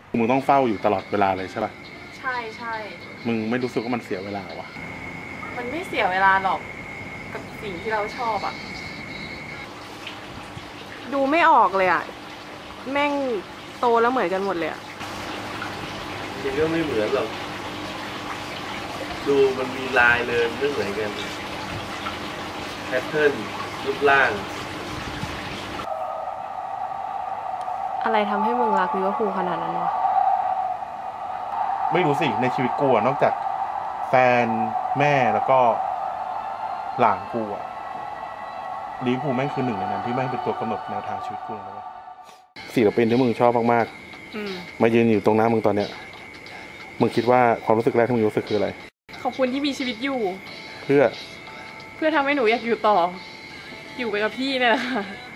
มึงต้องเฝ้าอยู่ตลอดเวลาเลยใช่ป่ะใช่ใช่มึงไม่รู้สึกว่ามันเสียเวลาวะมันไม่เสียเวลาหรอกกับสิ่งที่เราชอบอะดูไม่ออกเลยอะแม่งโตแล้วเหมือนกันหมดเลยอะจริงก็ไม่เหมือนหรอกดูมันมีลายเลยไม่เหมือนกันแพทเทิร์นรูปร่างอะไรทำให้มึงรักลิเวอร์พูลขนาดนั้นวะไม่รู้สิในชีวิตกูนอกจากแฟนแม่แล้วก็หลานกูอะลิเวอร์พูลแม่งคือหนึ่งในนั้นที่แม่งเป็นตัวกำหนดแนวทางชีวิตกูเลยนะวะศิลปินที่มึงชอบมากๆมายืนอยู่ตรงหน้ามึงตอนเนี้ยมึงคิดว่าความรู้สึกแรกที่มึงรู้สึกคืออะไรขอบคุณที่มีชีวิตอยู่เพื่อทำให้หนูอยากอยู่ต่ออยู่ไปกับพี่เนี่ยแหละค่ะ